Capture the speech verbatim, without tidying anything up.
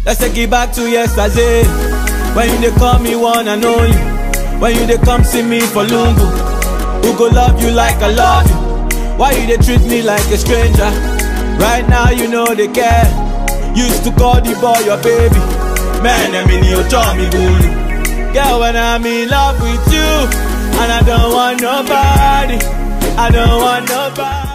Let's take it back to yesterday, when you dey call me one and only, when you dey come see me for Lungu. Who go love you like I love you? Why you dey treat me like a stranger? Right now you know they care. Used to call the boy your baby. Man, I mean you told me bully. Girl, when I'm in love with you, and I don't want nobody, I don't want nobody.